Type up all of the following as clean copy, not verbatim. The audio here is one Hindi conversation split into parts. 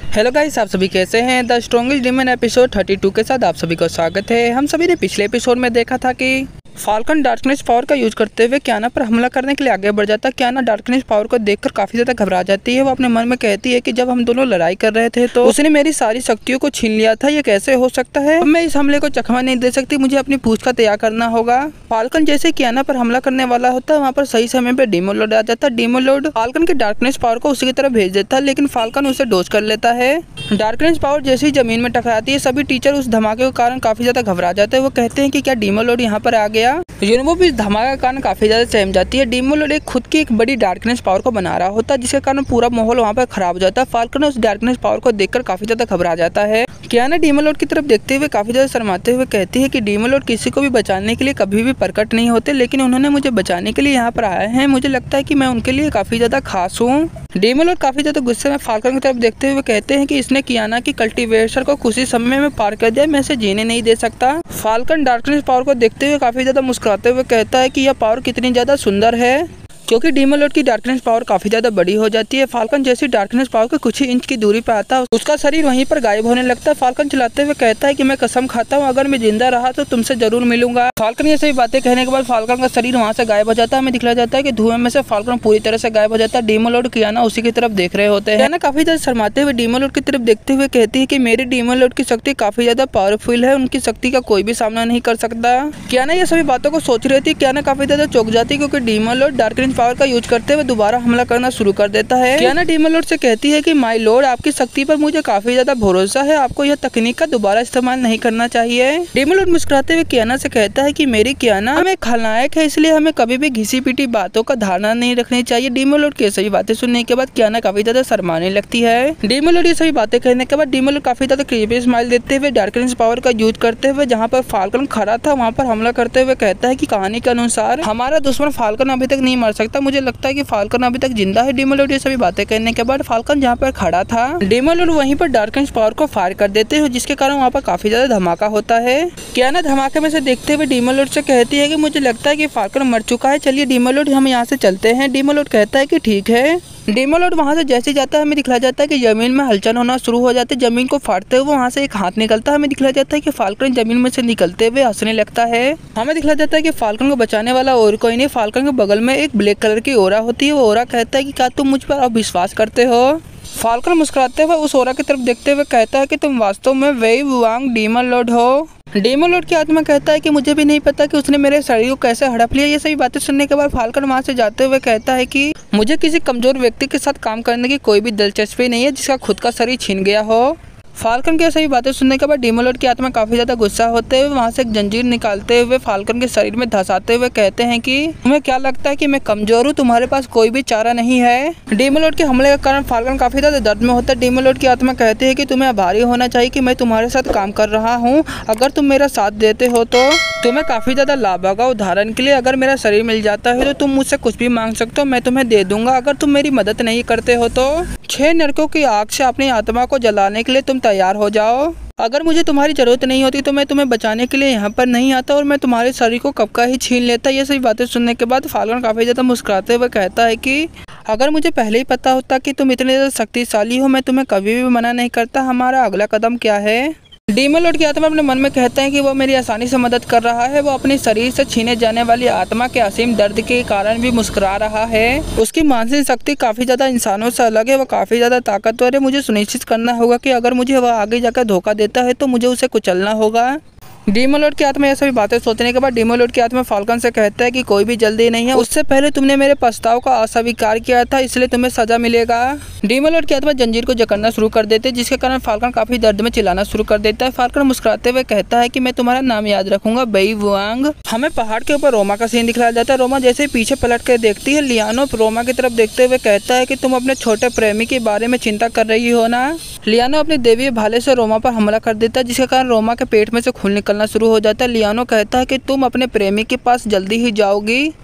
हेलो गाइस, आप सभी कैसे हैं। द स्ट्रॉन्गेस्ट डीमन एपिसोड 32 के साथ आप सभी को स्वागत है। हम सभी ने पिछले एपिसोड में देखा था कि फाल्कन डार्कनेस पावर का यूज करते हुए कियाना पर हमला करने के लिए आगे बढ़ जाता है। कियाना डार्कनेस पावर को देखकर काफी ज्यादा घबरा जाती है। वो अपने मन में कहती है कि जब हम दोनों लड़ाई कर रहे थे तो उसने मेरी सारी शक्तियों को छीन लिया था, ये कैसे हो सकता है। मैं इस हमले को चकमा नहीं दे सकती, मुझे अपनी पूछ का तैयार करना होगा। फाल्कन जैसे कियाना पर हमला करने वाला होता है, वहाँ पर सही समय पे डेमो लोड आ जाता है। डेमो लोड फाल्कन के डार्कनेस पावर को उसी की तरफ भेज देता है, लेकिन फाल्कन उसे डोज कर लेता है। डार्कनेस पावर जैसे ही जमीन में टकराती है, सभी टीचर उस धमाके के कारण काफी ज्यादा घबरा जाते हैं। वो कहते हैं कि क्या डेमो लोड यहाँ पर आ गया। यूनिवो भी इस धमाके के कारण काफी ज्यादा सहम जाती है। डेमो लोड खुद की एक बड़ी डार्कनेस पावर को बना रहा होता है, जिसके कारण पूरा माहौल वहाँ पर खराब हो जाता है। फाल्कन उस डार्कनेस पावर को देखकर काफी ज्यादा घबरा जाता है। कियाना डेमो लोड की तरफ देखते हुए काफी ज्यादा शर्माते हुए कहती है कि डेमो लोड किसी को भी बचाने के लिए कभी भी प्रकट नहीं होते, लेकिन उन्होंने मुझे बचाने के लिए यहाँ पर आए हैं। मुझे लगता है कि मैं उनके लिए काफी ज्यादा खास हूँ। डेमो लोड काफी ज्यादा गुस्से में फाल्कन की तरफ देखते हुए कहते हैं कि इसने कियाना की कल्टीवेशन को कुछ ही समय में पार कर दिया, मैं इसे जीने नहीं दे सकता। फाल्कन डार्कनेस पावर को देखते हुए काफी ज्यादा मुस्कुराते हुए कहता है कि यह पावर कितनी ज्यादा सुंदर है, क्योंकि डेमो लोड की डार्कनेस पावर काफी ज्यादा बड़ी हो जाती है। फाल्कन जैसी डार्कनेस पावर के कुछ ही इंच की दूरी पर आता है, उसका शरीर वहीं पर गायब होने लगता है। फाल्कन चिल्लाते हुए कहता है कि मैं कसम खाता हूँ, अगर मैं जिंदा रहा तो तुमसे जरूर मिलूंगा। फाल्कन ये सभी बातें कहने के बाद फाल्कन का शरीर वहाँ से गायब हो जाता है। हमें दिखलाया जाता है कि धुएं में से फाल्कन पूरी तरह से गायब हो जाता है। डेमो लोड कियाना उसी की तरफ देख रहे होते हैं। कियाना काफी ज्यादा शर्माते हुए डेमो लोड की तरफ देखते हुए कहती है कि मेरी डेमो लोड की शक्ति काफी ज्यादा पावरफुल है, उनकी शक्ति का कोई भी सामना नहीं कर सकता। कियाना ये सभी बातों को सोच रही थी। कियाना काफी ज्यादा चौंक जाती है, क्योंकि डेमो लोड डार्कनेस पावर का यूज करते हुए दोबारा हमला करना शुरू कर देता है। कियाना डेमो लोड से कहती है कि माय लॉर्ड, आपकी शक्ति पर मुझे काफी ज्यादा भरोसा है, आपको यह तकनीक का दोबारा इस्तेमाल नहीं करना चाहिए। डेमो लोड मुस्कुराते हुए कियाना से कहता है कि मेरी कियाना, हम एक खलनायक है, इसलिए हमें कभी भी घिसी पीटी बातों का धारणा नहीं रखनी चाहिए। डेमो लोड की सभी बातें सुनने के बाद कियाना काफी ज्यादा शर्माने लगती है। डेमो लोड ये सभी बातें कहने के बाद डेमो लोड काफी ज्यादा क्रीपी स्माइल देते हुए डार्कनेस पावर का यूज करते हुए जहाँ पर फाल्कन खड़ा था वहाँ पर हमला करते हुए कहता है कि कहानी के अनुसार हमारा दुश्मन फाल्कन अभी तक नहीं मर सकता, मुझे लगता है कि फाल्कन अभी तक जिंदा है। डेमो लोड ये सभी बातें कहने के बाद फाल्कन जहाँ पर खड़ा था, डेमो लोड वहीं पर डार्कनेस पावर को फायर कर देते हैं, जिसके कारण वहाँ पर काफी ज्यादा धमाका होता है। कियाना धमाके में से देखते हुए डेमो लोड से कहती है कि मुझे लगता है कि फाल्कन मर चुका है, चलिए डेमो लोड हम यहाँ से चलते हैं। डेमो लोड कहता है कि ठीक है। डेमो लोड वहाँ से जैसे जाता है, हमें दिखलाया जाता है कि जमीन में हलचल होना शुरू हो जाती है। जमीन को फाड़ते हुए वहाँ से एक हाथ निकलता है। हमें दिखलाया जाता है कि फाल्कन जमीन में से निकलते हुए हंसने लगता है। हमें दिखलाया जाता है कि फाल्कन को बचाने वाला और कोई नहीं, फाल्कन के बगल में एक ब्लैक कलर की ओरा होती है। वो ओरा कहता है कि क्या तुम मुझ पर अब विश्वास करते हो। फाल्कन मुस्कुराते हुए उस ओरा की तरफ देखते हुए कहता है कि तुम वास्तव में वेई वुआंग डेमन लॉर्ड हो। डेमो लोड की आत्मा कहता है कि मुझे भी नहीं पता कि उसने मेरे शरीर को कैसे हड़प लिया। ये सभी बातें सुनने के बाद फाल्कन वहां से जाते हुए कहता है कि मुझे किसी कमजोर व्यक्ति के साथ काम करने की कोई भी दिलचस्पी नहीं है, जिसका खुद का शरीर छीन गया हो। फाल्कन की सभी बातें सुनने के बाद डेमो लोड की आत्मा काफी ज्यादा गुस्सा होते हुए वहां से एक जंजीर निकालते हुए फाल्कन के शरीर में धंसाते हुए कहते हैं कि तुम्हें क्या लगता है कि मैं कमजोर हूँ, तुम्हारे पास कोई भी चारा नहीं है। डेमो लोड के हमले के कारण फाल्कन काफी ज्यादा दर्द में होता है। डेमो लोड की आत्मा कहती है कि तुम्हें आभारी होना चाहिए कि मैं तुम्हारे साथ काम कर रहा हूँ, अगर तुम मेरा साथ देते हो तो तुम्हें काफी ज्यादा लाभ होगा। उदाहरण के लिए अगर मेरा शरीर मिल जाता है तो तुम मुझसे कुछ भी मांग सकते हो, मैं तुम्हें दे दूंगा। अगर तुम मेरी मदद नहीं करते हो तो 6 नरकों की आग से अपनी आत्मा को जलाने के लिए तुम तैयार हो जाओ। अगर मुझे तुम्हारी जरूरत नहीं होती तो मैं तुम्हें बचाने के लिए यहाँ पर नहीं आता और मैं तुम्हारे शरीर को कब का ही छीन लेता। ये सभी बातें सुनने के बाद फाल्कन काफी ज्यादा मुस्कुराते हुए कहता है कि अगर मुझे पहले ही पता होता कि तुम इतने ज्यादा शक्तिशाली हो, मैं तुम्हें कभी भी मना नहीं करता। हमारा अगला कदम क्या है। डेमो लोड की आत्मा अपने मन में कहते हैं कि वो मेरी आसानी से मदद कर रहा है। वो अपने शरीर से छीने जाने वाली आत्मा के असीम दर्द के कारण भी मुस्कुरा रहा है। उसकी मानसिक शक्ति काफी ज्यादा इंसानों से अलग है, वो काफी ज्यादा ताकतवर है। मुझे सुनिश्चित करना होगा कि अगर मुझे वह आगे जाकर धोखा देता है तो मुझे उसे कुचलना होगा। डेमो लोड की आत्मा ये सभी बातें सोचने के बाद डेमो लोड की आत्मा फाल्कन से कहता है कि कोई भी जल्दी नहीं है, उससे पहले तुमने मेरे प्रस्ताव का अस्वीकार किया था, इसलिए तुम्हें सजा मिलेगा। डेमो लोड की आत्मा जंजीर को जकड़ना शुरू कर देते हैं, जिसके कारण फाल्कन काफी दर्द में चिल्लाना शुरू कर देता है। फाल्कन मुस्कुराते हुए कहता है कि मैं तुम्हारा नाम याद रखूंगा, बेई वुआंग। हमें पहाड़ के ऊपर रोमा का सीन दिखलाया जाता है। रोमा जैसे पीछे पलट कर देखती है, लियानो रोमा की तरफ देखते हुए कहता है कि तुम अपने छोटे प्रेमी के बारे में चिंता कर रही हो ना। लियानो अपने देवी भाले से रोमा पर हमला कर देता है, जिसके कारण रोमा के पेट में से खून निकलना शुरू हो जाता है। लियानो कहता है कि तुम अपने प्रेमी के पास जल्दी ही जाओगी।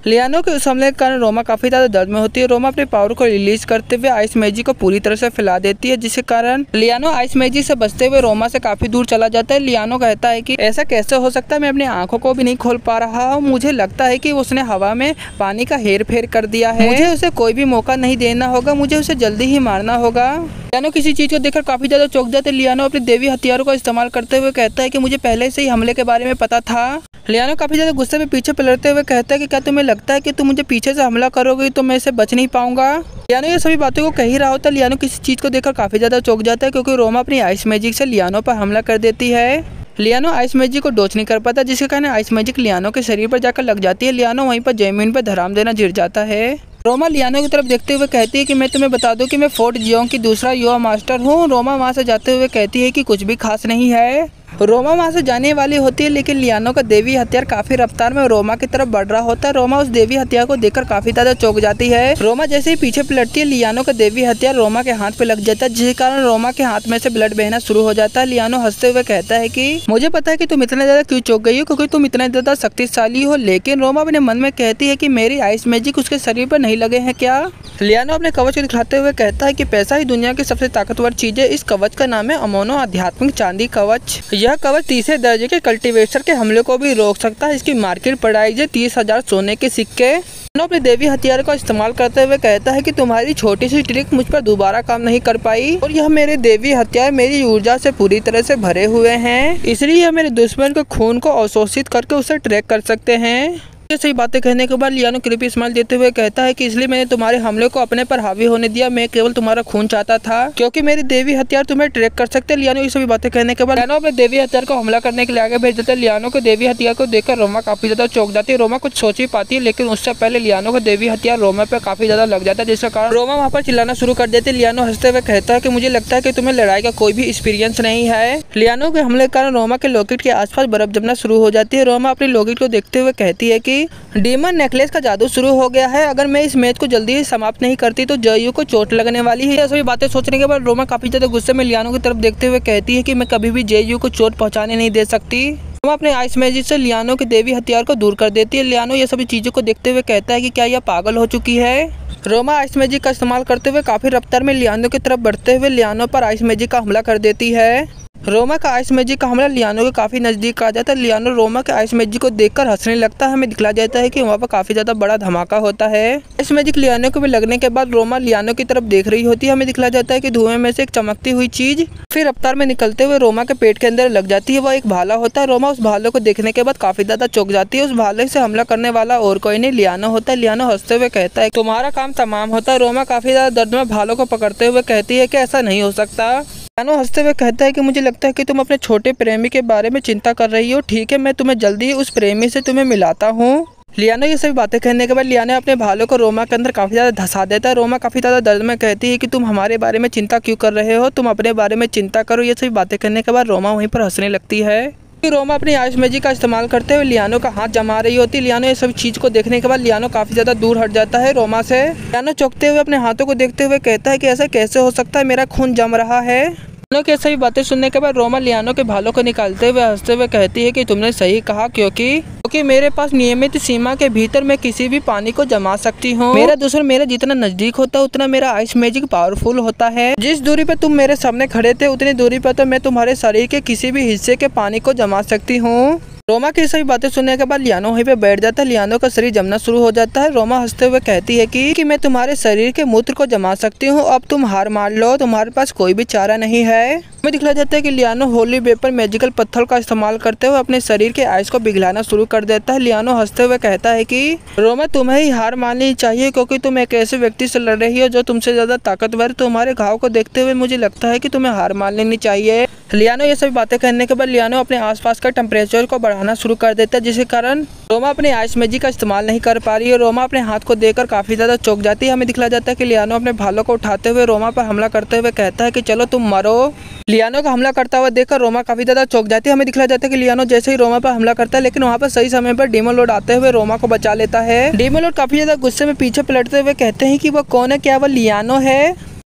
लियानो के उस हमले के कारण रोमा काफी ज्यादा दर्द में होती है। रोमा अपने पावर को रिलीज करते हुए आइस मैजिक को पूरी तरह से फैला देती है, जिसके कारण लियानो आइस मैजिक से बचते हुए रोमा से काफी दूर चला जाता है। लियानो कहता है कि ऐसा कैसे हो सकता है, मैं अपनी आंखों को भी नहीं खोल पा रहा हूँ। मुझे लगता है कि उसने हवा में पानी का हेर फेर कर दिया है। मुझे उसे कोई भी मौका नहीं देना होगा, मुझे उसे जल्दी ही मारना होगा। लियानो किसी चीज को देखकर काफी ज्यादा चौंक जाते हैं। लियानो अपने देवी हथियारों का इस्तेमाल करते हुए कहता है कि मुझे पहले से ही हमले के बारे में पता था। लियानो काफी ज्यादा गुस्से में पीछे पलटते हुए कहता है कि क्या तुम्हें लगता है कि तुम मुझे पीछे से हमला करोगे तो मैं इसे बच नहीं पाऊंगा। लियानो ये सभी बातों को कह ही रहा होता है। लियानो किसी चीज को देखकर काफी ज्यादा चौंक जाता है, क्योंकि रोमा अपनी आइस मैजिक से लियानो पर हमला कर देती है। लियानो आइस मैजिक को डॉच नहीं कर पाता, जिसके कारण आइस मैजिक लियानो के शरीर पर जाकर लग जाती है। लियानो वहीं पर जमीन पर धराम देना गिर जाता है। रोमा लियानो की तरफ देखते हुए कहती है कि मैं तुम्हें बता दूं कि मैं फोर्ट जियोंग की दूसरा युवा मास्टर हूँ। रोमा वहाँ से जाते हुए कहती है कि कुछ भी खास नहीं है। रोमा वहाँ से जाने वाली होती है, लेकिन लियानो का देवी हथियार काफी रफ्तार में रोमा की तरफ बढ़ रहा होता है। रोमा उस देवी हथियार को देखकर काफी ज्यादा चौंक जाती है। रोमा जैसे ही पीछे पलटती है, लियानो का देवी हथियार रोमा के हाथ पे लग जाता है, जिसके कारण रोमा के हाथ में से ब्लड बहना शुरू हो जाता है। लियानो हंसते हुए कहता है कि मुझे पता है कि तुम इतना ज्यादा क्यों चौंक गई हो, क्योंकि तुम इतना ज्यादा शक्तिशाली हो। लेकिन रोमा अपने मन में कहती है कि मेरी आइस मैजिक उसके शरीर पर नहीं लगे हैं क्या। लियानो अपने कवच को दिखाते हुए कहता है कि पैसा ही दुनिया की सबसे ताकतवर चीज है। इस कवच का नाम है अमोनो आध्यात्मिक चांदी कवच। यह कवच तीसरे दर्जे के कल्टीवेटर के हमले को भी रोक सकता है। इसकी मार्केट प्राइस है 30,000 सोने के सिक्के। अपने देवी हथियार का इस्तेमाल करते हुए कहता है कि तुम्हारी छोटी सी ट्रिक मुझ पर दोबारा काम नहीं कर पाई, और यह मेरे देवी हथियार मेरी ऊर्जा से पूरी तरह से भरे हुए हैं, इसलिए यह मेरे दुश्मन के खून को अवशोषित करके उसे ट्रैक कर सकते हैं। ये सही बातें कहने के बाद लियानो क्रीपी स्माइल देते हुए कहता है कि इसलिए मैंने तुम्हारे हमले को अपने पर हावी होने दिया। मैं केवल तुम्हारा खून चाहता था, क्योंकि मेरी देवी हथियार तुम्हें ट्रैक कर सकते हैं। लियानो ये सभी बातें कहने के बाद लियानो अपने देवी हथियार को हमला करने के लिए आगे भेज देता है। लियानो के देवी हथियार को देखकर रोमा काफी ज्यादा चौंक जाती है। रोमा कुछ सोच ही पाती है, लेकिन उससे पहले लियानो का देवी हथियार रोमा पे काफी ज्यादा लग जाता है, जिसके कारण रोमा वहाँ पर चिल्लाना शुरू कर देती है। लियानो हंसते हुए कहता है कि मुझे लगता है कि तुम्हें लड़ाई का कोई भी एक्सपीरियंस नहीं है। लियानो के हमले के कारण रोमा के लॉकेट के आसपास बर्फ जमना शुरू हो जाती है। रोमा अपने लॉकेट को देखते हुए कहती है कि डीमन नेकलेस का जादू शुरू हो गया है। अगर मैं इस मैच को जल्दी ही समाप्त नहीं करती तो जयू को चोट लगने वाली है। सभी बातें सोचने के बाद रोमा काफी ज्यादा गुस्से में लियानो की तरफ देखते हुए कहती है कि मैं कभी भी जयू को चोट पहुंचाने नहीं दे सकती। रोमा अपने आइस मैजिक से लियानो के देवी हथियार को दूर कर देती है। लियानो ये सभी चीजों को देखते हुए कहता है कि क्या यह पागल हो चुकी है। रोमा आइस मैजिक का इस्तेमाल करते हुए काफी रफ्तार में लियानो की तरफ बढ़ते हुए लियानो पर आइस मैजिक का हमला कर देती है। रोमा का आइस मैजिक का हमला लियानो के काफी नजदीक आ जाता है। लियानो रोमा के आइस मैजिक को देखकर हंसने लगता है। हमें दिखला जाता है कि वहाँ पर काफी ज्यादा बड़ा धमाका होता है। आइस मैजिक लियानो को भी लगने के बाद रोमा लियानो की तरफ देख रही होती है। हमें दिखला जाता है कि धुएं में से एक चमकती हुई चीज फिर रफ्तार में निकलते हुए रोमा के पेट के अंदर लग जाती है। वह एक भाला होता है। रोमा उस भाले को देखने के बाद काफी ज्यादा चौंक जाती है। उस भाले से हमला करने वाला और कोई नहीं लियानो होता है। लियानो हंसते हुए कहता है तुम्हारा काम तमाम होता है। रोमा काफी ज्यादा दर्द में भालों को पकड़ते हुए कहती है कि ऐसा नहीं हो सकता। लियानो हंसते हुए कहता है कि मुझे लगता है कि तुम अपने छोटे प्रेमी के बारे में चिंता कर रही हो। ठीक है, मैं तुम्हें जल्दी ही उस प्रेमी से तुम्हें मिलाता हूँ। लियानो ये सभी बातें कहने के बाद लियानो अपने भालों को रोमा के अंदर काफी ज्यादा धंसा देता है। रोमा काफी ज्यादा दर्द में कहती है कि तुम हमारे बारे में चिंता क्यों कर रहे हो, तुम अपने बारे में चिंता करो। ये सभी बातें कहने के बाद रोमा वहीं पर हंसने लगती है। रोमा अपनी आइस मैजिक का इस्तेमाल करते हुए लियानो का हाथ जमा रही होती है। लियानो ये सब चीज को देखने के बाद लियानो काफी ज्यादा दूर हट जाता है रोमा से। लियानो चौंकते हुए अपने हाथों को देखते हुए कहता है कि ऐसा कैसे हो सकता है, मेरा खून जम रहा है। लियानो की सभी बातें सुनने के बाद रोमा लियानो के भालों को निकालते हुए हंसते हुए कहती है कि तुमने सही कहा, क्योंकि मेरे पास नियमित सीमा के भीतर मैं किसी भी पानी को जमा सकती हूँ। मेरा दुश्मन मेरे जितना नजदीक होता है उतना मेरा आइस मैजिक पावरफुल होता है। जिस दूरी पर तुम मेरे सामने खड़े थे उतनी दूरी पर तो मैं तुम्हारे शरीर के किसी भी हिस्से के पानी को जमा सकती हूँ। रोमा की सभी बातें सुनने के बाद लियानो वहीं पे बैठ जाता है। लियानो का शरीर जमना शुरू हो जाता है। रोमा हंसते हुए कहती है कि मैं तुम्हारे शरीर के मूत्र को जमा सकती हूँ। अब तुम हार मान लो, तुम्हारे पास कोई भी चारा नहीं है। हमें दिखला जाता है कि लियानो होली वेपर मैजिकल पत्थर का इस्तेमाल करते हुए अपने शरीर के आइस को पिघलाना शुरू कर देता है। लियानो हंसते हुए कहता है कि रोमा तुम्हें ही हार माननी चाहिए, क्योंकि तुम एक ऐसे व्यक्ति से लड़ रही हो जो तुमसे ज्यादा ताकतवर। तुम्हारे घाव को देखते हुए मुझे लगता है कि तुम्हें हार मान लेनी चाहिए। लियानो ये सभी बातें कहने के बाद लियानो अपने आसपास का टेम्परेचर को बढ़ाना शुरू कर देता है, जिसके कारण रोमा अपने आइस मैजिक का इस्तेमाल नहीं कर पा रही है। रोमा अपने हाथ को देखकर काफी ज्यादा चौंक जाती है। हमें दिखला जाता है कि लियानो अपने भालों को उठाते हुए रोमा पर हमला करते हुए कहता है कि चलो तुम मरो। लियानो का हमला करता हुआ देखकर रोमा काफी ज्यादा चौंक जाती है। हमें दिखला जाता है कि लियानो जैसे ही रोमा पर हमला करता है, लेकिन वहाँ पर सही समय पर डीमन लॉर्ड आते हुए रोमा को बचा लेता है। डीमन लॉर्ड काफी ज्यादा गुस्से में पीछे पलटते हुए कहते हैं कि वह कौन है, क्या वह लियानो है।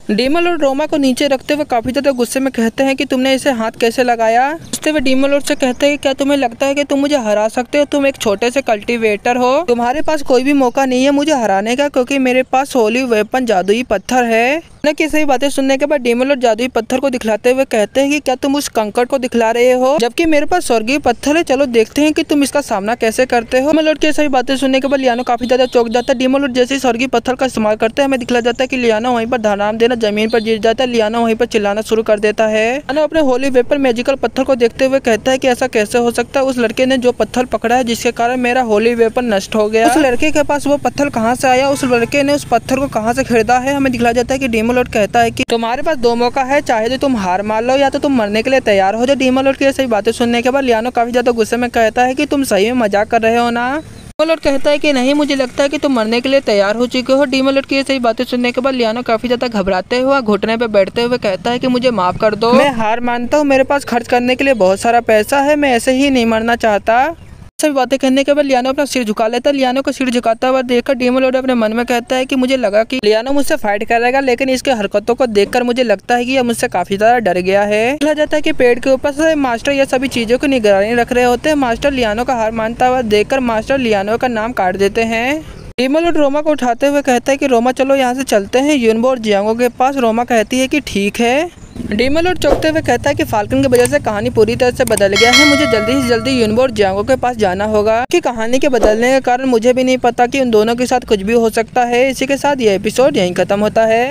डीमन लॉर्ड रोमा को नीचे रखते हुए काफी ज्यादा गुस्से में कहते हैं कि तुमने इसे हाथ कैसे लगाया। उसते हुए डीमन लॉर्ड से कहते हैं कि क्या तुम्हें लगता है कि तुम मुझे हरा सकते हो? तुम एक छोटे से कल्टीवेटर हो, तुम्हारे पास कोई भी मौका नहीं है मुझे हराने का, क्योंकि मेरे पास होली वेपन जादुई पत्थर है। की सही बातें सुनने के बाद डीमन लॉर्ड जादुई पत्थर को दिखलाते हुए कहते हैं कि क्या तुम उस कंकड़ को दिखला रहे हो, जबकि मेरे पास स्वर्गीय पत्थर है। चलो देखते हैं कि तुम इसका सामना कैसे करते हो। डीमन लॉर्ड की सही बातें सुनने के बाद लियानो काफी ज्यादा चौंक जाता है। डीमन लॉर्ड जैसे ही स्वर्गीय पत्थर का इस्तेमाल करते हैं हमें दिखला जाता है कि लियानो वहीं पर धड़ाम देना जमीन पर गिर जाता है। लियानो वहीं पर चिल्लाना शुरू कर देता है। लियानो अपने होली वेपन मैजिकल पत्थर को देखते हुए कहता है कि ऐसा कैसे हो सकता है, उस लड़के ने जो पत्थर पकड़ा है जिसके कारण मेरा होली वेपन नष्ट हो गया। उस लड़के के पास वो पत्थर कहाँ से आया, उस लड़के ने उस पत्थर को कहाँ से खरीदा है। हमें दिखला जाता है कि डीमन लॉर्ड कहता है कि तुम्हारे पास दो मौका है, चाहे तो तुम हार मान लो या तो तुम मरने के लिए तैयार हो जाओ। डीमन लॉर्ड की सही बातें सुनने के बाद लियानो काफी ज्यादा गुस्से में कहता है कि तुम सही में मजाक कर रहे हो ना। डीमन लॉर्ड कहता है कि नहीं, मुझे लगता है कि तुम मरने के लिए तैयार हो चुके हो। डीमन लॉर्ड की सही बातें सुनने के बाद लियानो काफी ज्यादा घबराते हुए घुटने पे बैठते हुए कहता है कि मुझे माफ कर दो, मैं हार मानता हूँ, मेरे पास खर्च करने के लिए बहुत सारा पैसा है, मैं ऐसे ही नहीं मरना चाहता। सभी बातें कहने के बाद लियानो अपना सिर झुका लेता है। लियानो को सिर झुकाता हुआ देखकर डीमन लॉर्ड अपने मन में कहता है कि मुझे लगा कि लियानो मुझसे फाइट करेगा, लेकिन इसके हरकतों को देखकर मुझे लगता है कि यह मुझसे काफी ज्यादा डर गया है। कहा जाता है कि पेड़ के ऊपर से मास्टर ये सभी चीजों की निगरानी रख रहे होते हैं। मास्टर लियानो का हार मानता हुआ देखकर मास्टर लियानो का नाम काट देते हैं। डीमन लॉर्ड रोमा को उठाते हुए कहता है कि रोमा चलो यहाँ से चलते हैं यूनबो और जियांगो के पास। रोमा कहती है कि ठीक है। डीमन लॉर्ड चौंकते हुए कहता है कि फाल्कन की वजह से कहानी पूरी तरह से बदल गया है, मुझे जल्दी से जल्दी यूनबो और जियांगो के पास जाना होगा। कि कहानी के बदलने के कारण मुझे भी नहीं पता कि उन दोनों के साथ कुछ भी हो सकता है। इसी के साथ ये एपिसोड यहीं खत्म होता है।